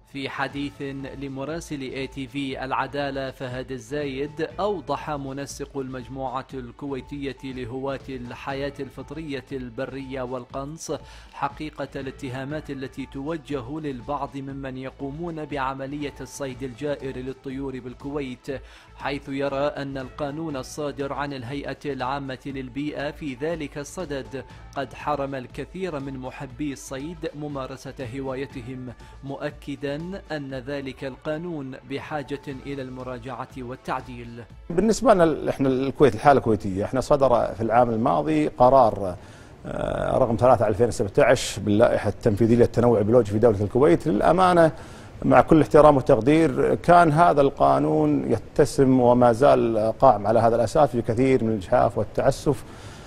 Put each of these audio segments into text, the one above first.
في حديث لمراسل ATV العدالة فهد الزايد، أوضح منسق المجموعة الكويتية لهواة الحياة الفطرية البرية والقنص حقيقة الاتهامات التي توجه للبعض ممن يقومون بعملية الصيد الجائر للطيور بالكويت، حيث يرى أن القانون الصادر عن الهيئة العامة للبيئة في ذلك الصدد قد حرم الكثير من محبي الصيد ممارسة هوايتهم، مؤكدا أن ذلك القانون بحاجة إلى المراجعة والتعديل. بالنسبة لنا احنا الكويت، الحالة الكويتية، احنا صدر في العام الماضي قرار رقم 3/2017 باللائحة التنفيذية للتنوع البيولوجي في دولة الكويت. للأمانة مع كل احترام وتقدير كان هذا القانون يتسم وما زال قائم على هذا الأساس في كثير من الإجحاف والتعسف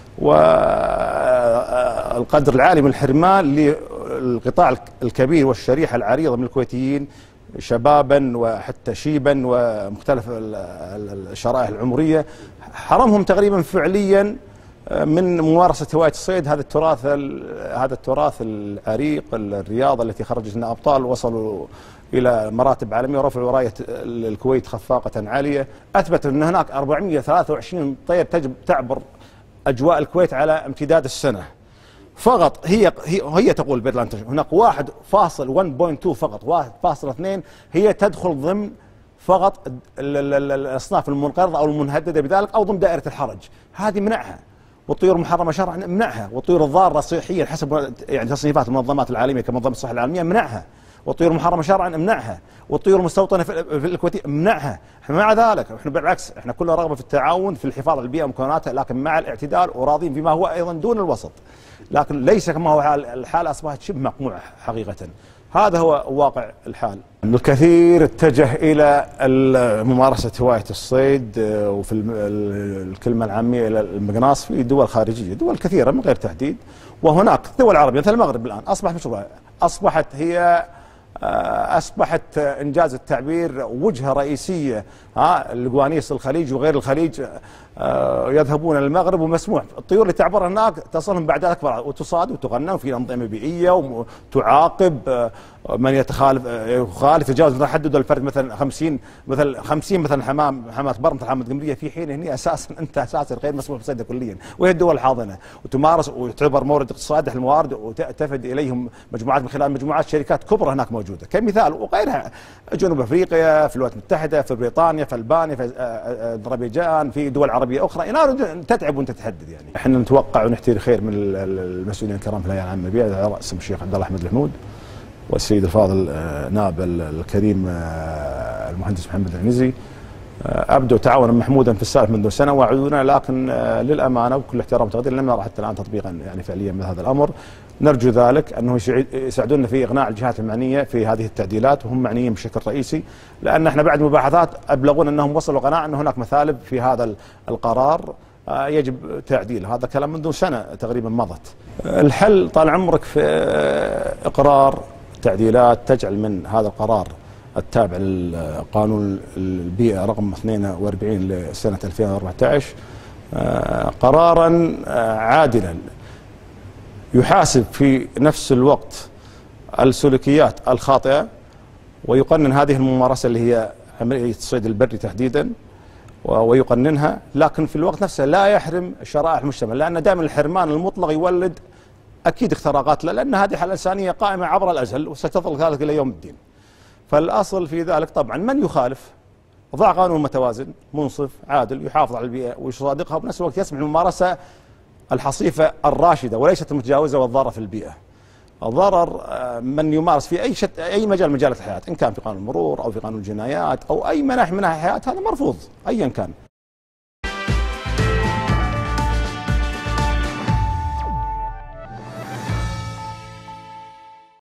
والقدر العالي من الحرمان للقطاع الكبير والشريحة العريضة من الكويتيين شبابا وحتى شيبا ومختلف الشرائح العمرية، حرمهم تقريبا فعليا من ممارسة هواية الصيد. هذا التراث العريق، الرياضة التي خرجت لنا أبطال وصلوا إلى مراتب عالمية ورفعوا راية الكويت خفاقة عالية، أثبت أن هناك 423 طير تعبر أجواء الكويت على امتداد السنة فقط. هي تقول بيرلاند هناك 1.2 فقط، 1.2 هي تدخل ضمن فقط الأصناف المنقرضة أو المنهددة بذلك أو ضمن دائرة الحرج. هذه منعها، والطيور المحرمة شرعا منعها، والطيور الضارة صحيا حسب يعني تصنيفات المنظمات العالمية كمنظمة الصحة العالمية منعها، والطيور المحرمة شرعا منعها، والطيور المستوطنة في الكويت منعها. مع ذلك احنا بالعكس احنا كلنا رغبة في التعاون في الحفاظ على البيئة ومكوناتها، لكن مع الاعتدال وراضين بما هو ايضا دون الوسط، لكن ليس كما هو الحالة اصبحت شبه مقموعة حقيقة. هذا هو واقع الحال. الكثير اتجه إلى ممارسة هواية الصيد وفي الكلمة العامية إلى المقناص في دول خارجية، دول كثيرة من غير تحديد، وهناك دول عربية مثل المغرب الآن أصبح مشروع، أصبحت إنجاز التعبير وجهة رئيسية. القوانيس الخليج وغير الخليج يذهبون للمغرب ومسموح الطيور اللي تعبر هناك تصلهم بعد أكبر وتصاد وتغنم في أنظمة بيئية وتعاقب من يخالف يتجاوز حدود الفرد مثلا 50 مثلا حمامة بر مثل حمامة قمرية، في حين هنا أساسا غير مسموح بالصيد كليا، وهي الدول الحاضنة وتمارس وتعتبر مورد اقتصادي للموارد وتفد إليهم مجموعات من خلال مجموعات شركات كبرى هناك موجودة كمثال، وغيرها جنوب أفريقيا، في الولايات المتحدة، في بريطانيا، في ألبانيا، في أذربيجان، في دول عربية أخرى. إن تتعب وأنت تتحدد يعني. احنا نتوقع ونحتري خير من المسؤولين الكرام في الهيئة العامة للبيئة على رأسهم الشيخ عبد الله أحمد الحمود والسيد الفاضل نائب الكريم المهندس محمد العنزي، أبدوا تعاونا محمودا في السالف منذ سنة وعدونا، لكن للأمانة وكل احترام وتقدير لم نرى حتى الآن تطبيقا يعني فعليا من هذا الأمر. نرجو ذلك أنه يساعدونا في إقناع الجهات المعنية في هذه التعديلات، وهم معنيين بشكل رئيسي، لأن احنا بعد مباحثات أبلغونا أنهم وصلوا قناعة أن هناك مثالب في هذا القرار يجب تعديله. هذا كلام منذ سنة تقريبا مضت. الحل طال عمرك في إقرار تعديلات تجعل من هذا القرار التابع لقانون البيئة رقم 42 لسنة 2014 قرارا عادلا يحاسب في نفس الوقت السلوكيات الخاطئة ويقنن هذه الممارسة اللي هي عملية الصيد البري تحديدا ويقننها، لكن في الوقت نفسه لا يحرم شرائح المجتمع، لأن دائما الحرمان المطلق يولد أكيد اختراقات، لأن هذه حالة إنسانية قائمة عبر الأزل وستظل ذلك إلى يوم الدين. فالأصل في ذلك طبعا من يخالف ضع قانون متوازن منصف عادل يحافظ على البيئة ويصادقها وبنفس الوقت يسمح الممارسة الحصيفة الراشدة وليست المتجاوزة والضارة في البيئة. الضرر من يمارس في أي مجال من مجالات الحياة، إن كان في قانون المرور أو في قانون الجنايات أو أي مناحي من الحياة، هذا مرفوض أيا كان.